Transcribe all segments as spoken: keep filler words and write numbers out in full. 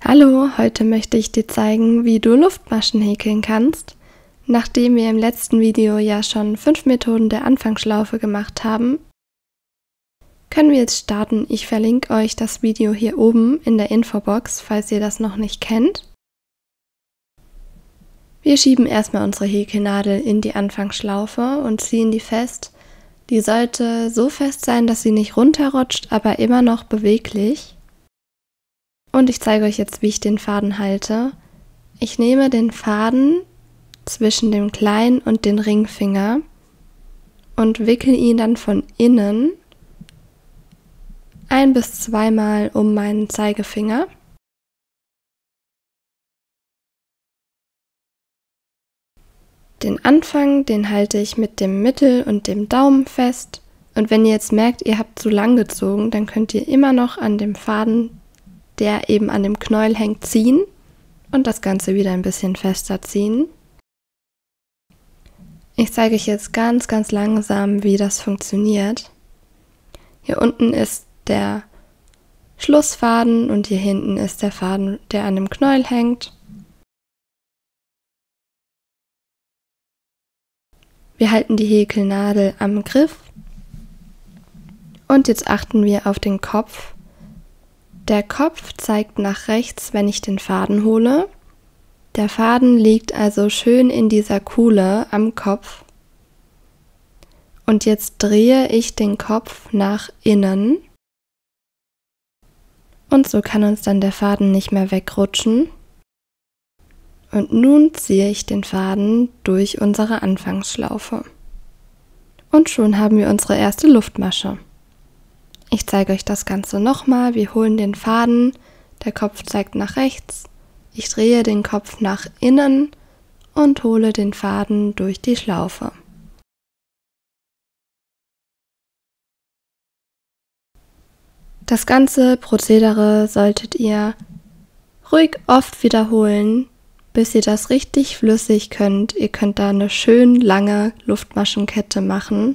Hallo, heute möchte ich dir zeigen, wie du Luftmaschen häkeln kannst. Nachdem wir im letzten Video ja schon fünf Methoden der Anfangsschlaufe gemacht haben, können wir jetzt starten. Ich verlinke euch das Video hier oben in der Infobox, falls ihr das noch nicht kennt. Wir schieben erstmal unsere Häkelnadel in die Anfangsschlaufe und ziehen die fest. Die sollte so fest sein, dass sie nicht runterrutscht, aber immer noch beweglich. Und ich zeige euch jetzt, wie ich den Faden halte. Ich nehme den Faden zwischen dem kleinen und den Ringfinger und wickel ihn dann von innen ein- bis zweimal um meinen Zeigefinger. Den Anfang, den halte ich mit dem Mittel- und dem Daumen fest. Und wenn ihr jetzt merkt, ihr habt zu lang gezogen, dann könnt ihr immer noch an dem Faden, der eben an dem Knäuel hängt, ziehen und das Ganze wieder ein bisschen fester ziehen. Ich zeige euch jetzt ganz, ganz langsam, wie das funktioniert. Hier unten ist der Schlussfaden und hier hinten ist der Faden, der an dem Knäuel hängt. Wir halten die Häkelnadel am Griff und jetzt achten wir auf den Kopf. Der Kopf zeigt nach rechts, wenn ich den Faden hole. Der Faden liegt also schön in dieser Kuhle am Kopf. Und jetzt drehe ich den Kopf nach innen. Und so kann uns dann der Faden nicht mehr wegrutschen. Und nun ziehe ich den Faden durch unsere Anfangsschlaufe. Und schon haben wir unsere erste Luftmasche. Ich zeige euch das Ganze nochmal. Wir holen den Faden, der Kopf zeigt nach rechts. Ich drehe den Kopf nach innen und hole den Faden durch die Schlaufe. Das ganze Prozedere solltet ihr ruhig oft wiederholen, bis ihr das richtig flüssig könnt. Ihr könnt da eine schön lange Luftmaschenkette machen.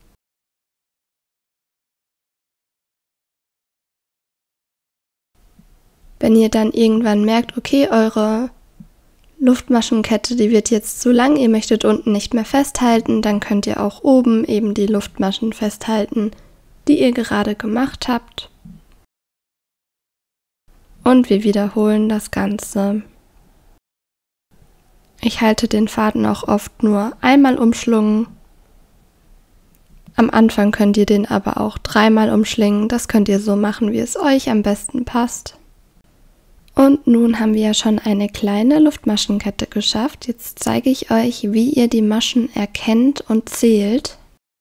Wenn ihr dann irgendwann merkt, okay, eure Luftmaschenkette, die wird jetzt zu lang, ihr möchtet unten nicht mehr festhalten, dann könnt ihr auch oben eben die Luftmaschen festhalten, die ihr gerade gemacht habt. Und wir wiederholen das Ganze. Ich halte den Faden auch oft nur einmal umschlungen. Am Anfang könnt ihr den aber auch dreimal umschlingen. Das könnt ihr so machen, wie es euch am besten passt. Und nun haben wir ja schon eine kleine Luftmaschenkette geschafft. Jetzt zeige ich euch, wie ihr die Maschen erkennt und zählt.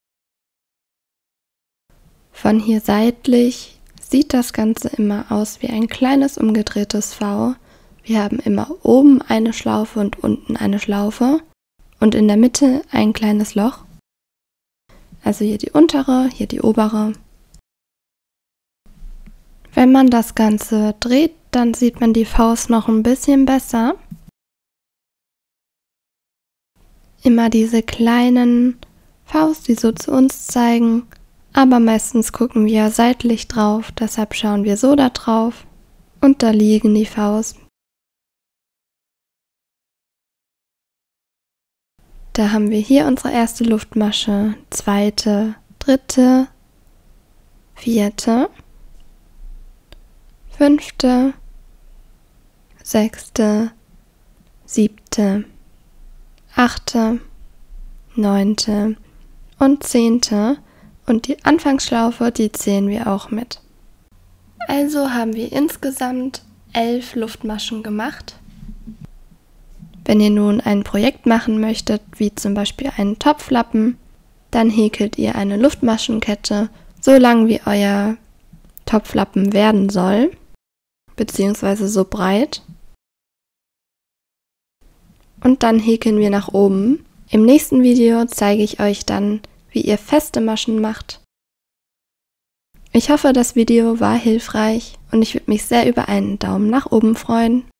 Von hier seitlich sieht das Ganze immer aus wie ein kleines umgedrehtes V. Wir haben immer oben eine Schlaufe und unten eine Schlaufe und in der Mitte ein kleines Loch. Also hier die untere, hier die obere. Wenn man das Ganze dreht, dann sieht man die Vs noch ein bisschen besser. Immer diese kleinen Vs, die so zu uns zeigen, aber meistens gucken wir seitlich drauf, deshalb schauen wir so da drauf und da liegen die Vs. Da haben wir hier unsere erste Luftmasche, zweite, dritte, vierte, fünfte, sechste, siebte, achte, neunte und zehnte und die Anfangsschlaufe, die zählen wir auch mit. Also haben wir insgesamt elf Luftmaschen gemacht. Wenn ihr nun ein Projekt machen möchtet, wie zum Beispiel einen Topflappen, dann häkelt ihr eine Luftmaschenkette so lang wie euer Topflappen werden soll, beziehungsweise so breit. Und dann häkeln wir nach oben. Im nächsten Video zeige ich euch dann, wie ihr feste Maschen macht. Ich hoffe, das Video war hilfreich und ich würde mich sehr über einen Daumen nach oben freuen.